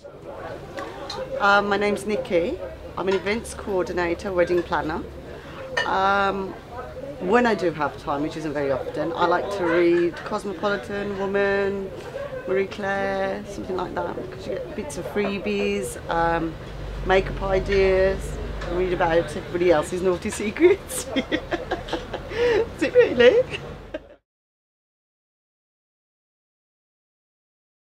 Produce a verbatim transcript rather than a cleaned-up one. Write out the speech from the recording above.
Um, my name's Nikki. I'm an events coordinator, wedding planner. Um, when I do have time, which isn't very often, I like to read Cosmopolitan, Woman, Marie Claire, something like that, because you get bits of freebies, um, makeup ideas, read about everybody else's naughty secrets. Is it really?